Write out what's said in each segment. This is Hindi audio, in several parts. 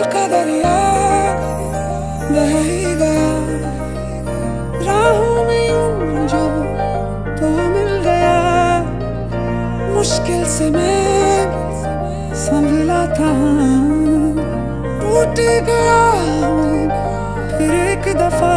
दिल का दरिया बह ही गया, राहों में यूं जो तो मिल गया। मुश्किल से मैं संभला था, टूट गया फिर एक दफा।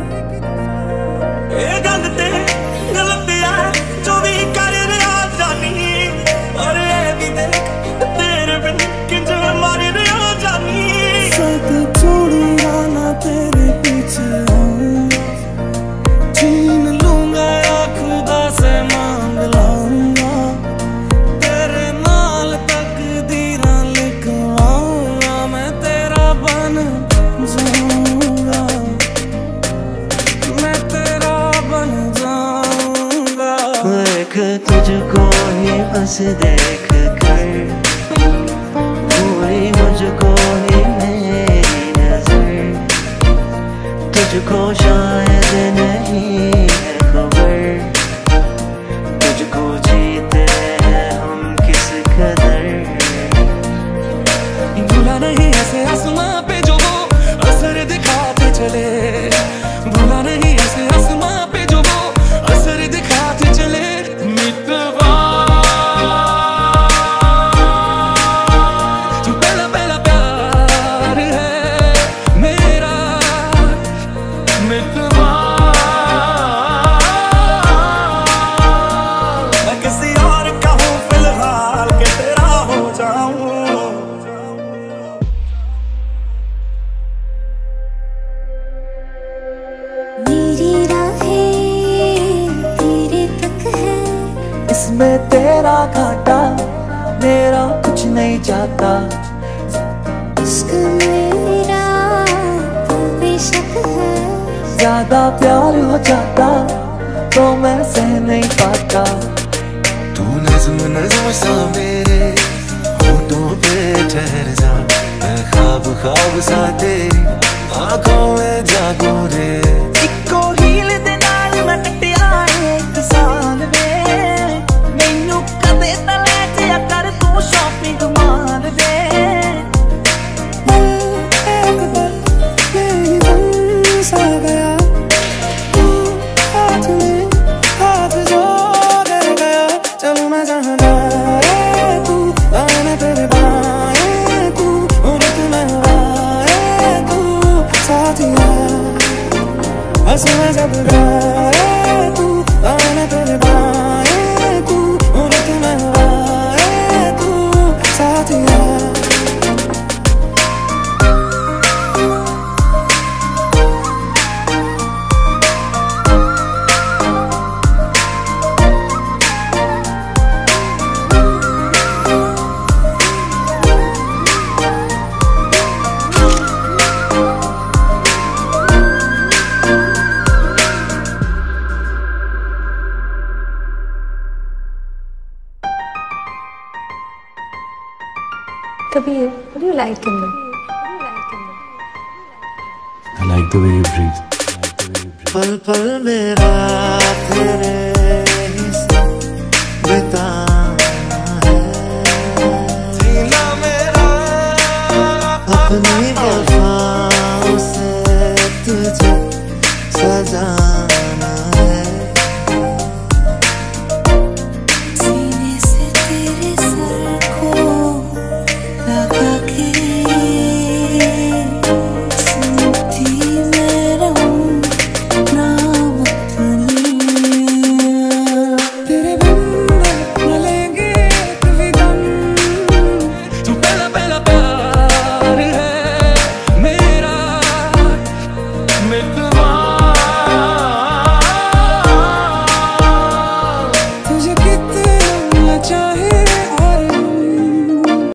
ये गल ते गलत है जो भी कर रहा जानी, और ये भी देख तेरे बिन किंज मर रहा जानी। साथ छोड़ूंगा ना तेरे पीछे आऊंगा, छीन लूंगा या खुदा से मांग लाऊंगा। तेरे नाल तकदीरां लिखवाऊंगा, मैं तेरा बन जाऊंगा, मैं तेरा बन जाऊंगा। देख तुझको ही बस देख कर, पूरी मुझको ही मेरी नजर। तुझको शायद नहीं है खबर, तुझको जीते हैं हम किस कदर। भूला नहीं ऐसे आसमां पे जो वो असर दिखाते चले, भूला नहीं ऐसे आसमां पे जो वो असर दिखाते चले। मितवा तू पहला पहला प्यार है मेरा, मितवा। मैं किसी और का हूँ फिलहाल के तेरा हो जाऊं। मेरी राहें तेरे तक है, इसमें तेरा घाटा मेरा कुछ नहीं जाता। इश्क मेरा तू बेशक है, ज्यादा प्यार हो जाता तो मैं सह नहीं पाता। तू नज़्म नज़्म सा मेरे होठों पे ठहर जा, मैं ख्वाब ख्वाब सा तेरी आँखों में जागूं रे। इक्को हील दे नाल मैं कटिया एक साल वे, मैनू कदे तले जिया कर तू शॉपिंग मार दे। एक पल मेरी बन सा गया, तू हाथ में हाथ जो दे गया। चलूं मैं जहाँ जाए तू, मैं तेरे बाएं तू, उड़त में हवाएं तू। साथिया हंस मैं जब गाए तू, मैं तेरे बाएं तू, उड़त में हवाएं तू। साथिया Kabir, what do you like in them? I like the way you breathe. पल पल मेरा तेरे ही संग बिताना है, जीना मेरा अपनी